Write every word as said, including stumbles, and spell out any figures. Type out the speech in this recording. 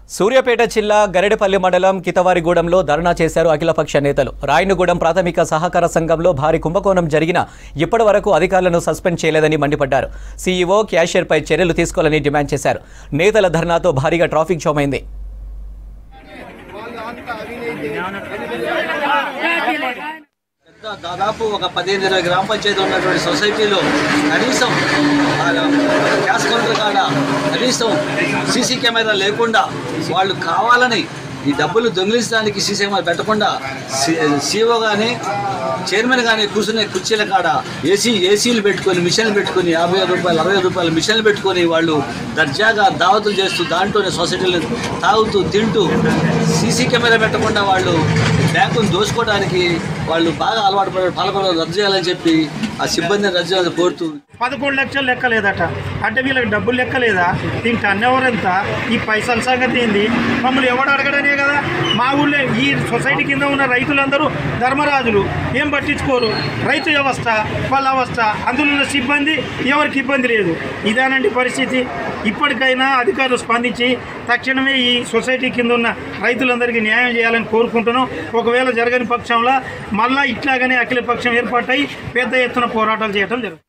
సూర్యాపేట జిల్లా గరెడపల్లి మండలం కితవారిగూడెంలో ధర్నా చేశారు అఖిలపక్ష నేతలు. రాయనగూడెం ప్రాథమిక సహకార సంఘంలో భారీ కుంభకోణం జరిగిన ఇప్పటి వరకు అధికారులను సస్పెండ్ చేయలేదని మండిపడ్డారు. సీఈఓ క్యాషియర్పై చర్యలు తీసుకోవాలని డిమాండ్ చేశారు. నేతల ధర్నాతో భారీగా ట్రాఫిక్ జామ్ అయింది. దాదాపు ఒక పదిహేను ఇరవై గ్రామ పంచాయతీ ఉన్నటువంటి సొసైటీలో కనీసం గ్యాస్ కౌంటర్ కాడ కనీసం సీసీ కెమెరా లేకుండా వాళ్ళు కావాలని ఈ డబ్బులు దొంగిలించడానికి సీసీ కెమెరా పెట్టకుండా సీఓ కానీ చైర్మన్ కానీ కూర్చునే కుర్చీల కాడ ఏసీ ఏసీలు పెట్టుకొని మిషన్లు పెట్టుకొని యాభై రూపాయలు అరవై రూపాయలు మిషన్లు పెట్టుకొని వాళ్ళు దర్జాగా దావతులు చేస్తూ దాంట్లోనే సొసైటీలు తాగుతూ తింటూ సీసీ కెమెరా పెట్టకుండా వాళ్ళు బ్యాంకును దోచుకోవడానికి వాళ్ళు బాగా అలవాటు పడే పాలకులు రద్దు చేయాలని చెప్పి ఆ సిబ్బందిని రద్దు చేయాలని కోరుతూ పదకొండు లక్షలు లెక్కలేదట అంటే వీళ్ళకి డబ్బులు లెక్కలేదా? దీనికి టర్న్ ఓవర్ ఎంత? ఈ పైసల సంగతి ఏంది? మమ్మల్ని ఎవడు అడగడనే కదా. మా ఊళ్ళో ఈ సొసైటీ కింద ఉన్న రైతులందరూ ధర్మరాజులు, ఏం పట్టించుకోరు. రైతు వ్యవస్థ వాళ్ళ అవస్థ, అందులో ఉన్న సిబ్బంది ఎవరికి ఇబ్బంది లేదు. ఇదేనండి పరిస్థితి. ఇప్పటికైనా అధికారులు స్పందించి తక్షణమే ఈ సొసైటీ కింద ఉన్న రైతులందరికీ న్యాయం చేయాలని కోరుకుంటున్నాం. ఒకవేళ జరగని పక్షంలో మళ్ళీ ఇట్లాగనే అఖిల పక్షం ఏర్పాటై పెద్ద ఎత్తున పోరాటాలు చేయడం జరుగుతుంది.